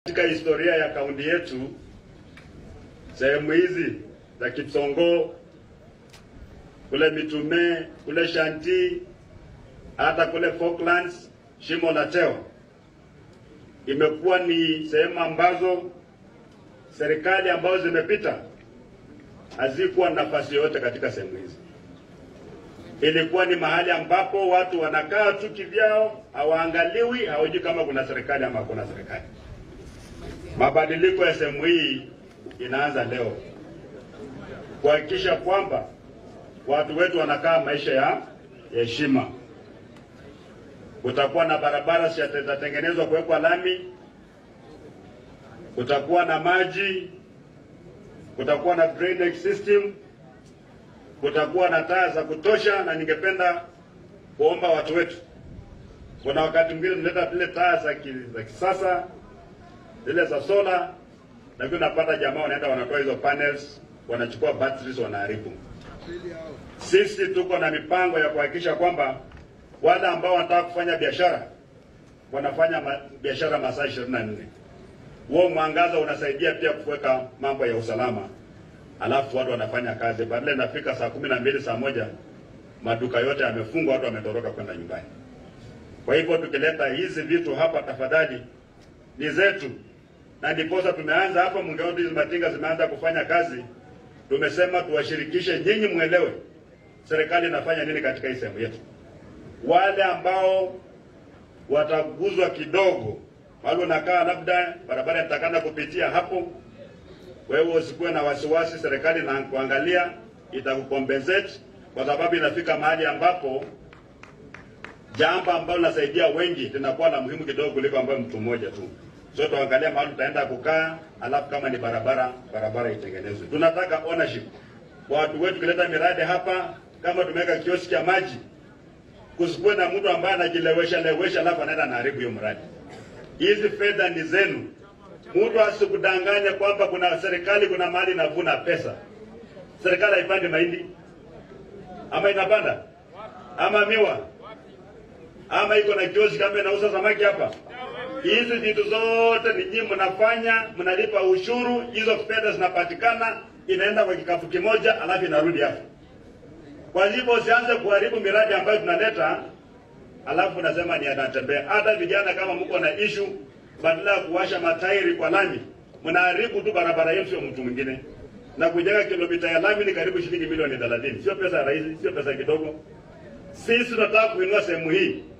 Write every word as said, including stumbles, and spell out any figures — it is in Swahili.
Katika historia ya kaunti yetu, sehemu hizi za Kipsongo, kule Mitume, kule Shanti, hata kule Falklands, Shimo la Teo, imekuwa ni sehemu ambazo serikali ambazo zimepita hazikuwa nafasi yote katika sehemu hizi. Ilikuwa ni mahali ambapo watu wanakaa tu kivyao, hawaangaliwi, hawajui kama kuna serikali ama kuna serikali. Mabadiliko ya sehemu hii inaanza leo, kuhakikisha kwamba watu wetu wanakaa maisha ya heshima. Kutakuwa na barabara zitatengenezwa kuwekwa lami, kutakuwa na maji, kutakuwa na drainage system, kutakuwa na taa za kutosha. Na ningependa kuomba watu wetu, kuna wakati mwingine tunaleta zile taa za kisasa, zile za sola, na hivyo napata jamaa wanaenda wanatoa hizo panels, wanachukua batteries, wanaharibu. Sisi tuko na mipango ya kuhakikisha kwamba wale ambao wanataka kufanya biashara wanafanya ma, biashara masaa ishirini na nne. Huo mwangaza unasaidia pia kuweka mambo ya usalama. Alafu watu wanafanya kazi, badala inafika saa kumi na mbili saa moja maduka yote yamefungwa, watu wametoroka kwenda nyumbani. Kwa hivyo tukileta hizi vitu hapa, tafadhali ni zetu. Na ndiposa tumeanza hapa, mungeona hizi matinga zimeanza kufanya kazi. Tumesema tuwashirikishe nyinyi, muelewe serikali inafanya nini katika hii sehemu yetu. Wale ambao wataguzwa kidogo, wale unakaa labda barabara itakana kupitia hapo, wewe usikuwe na wasiwasi, serikali na kuangalia itakukompensate, kwa sababu inafika mahali ambapo jambo ambalo linasaidia wengi linakuwa la muhimu kidogo kuliko ambayo mtu mmoja tu. So tuangalia mahali tutaenda kukaa, alafu kama ni barabara, barabara itengenezwe. Tunataka ownership. Watu wetu kileta miradi hapa, kama tumeweka kioski ya maji, kusikuwe na mtu ambaye anajilewesha lewesha alafu anaenda na haribu hiyo mradi. Hizi fedha ni zenu. Mtu asikudanganye kwamba kuna serikali kuna mahali inavuna pesa. Serikali haipandi mahindi, ama inapanda, ama miwa, ama iko na kioski kama inauza samaki hapa. Hizi vitu zote ni nyinyi mnafanya, mnalipa ushuru, hizo fedha zinapatikana, inaenda kwa kikapu kimoja, alafu inarudi hapo. Kwa hivyo usianze kuharibu miradi ambayo tunaleta, alafu unasema ni Natembeya. Hata vijana kama mko na issue, badala ya kuwasha matairi kwa lami, mnaharibu tu barabara yetu, sio mtu mwingine. Na kujenga kilomita ya lami ni karibu shilingi milioni thelathini. Sio pesa rahisi, sio pesa kidogo. Sisi tunataka kuinua sehemu hii.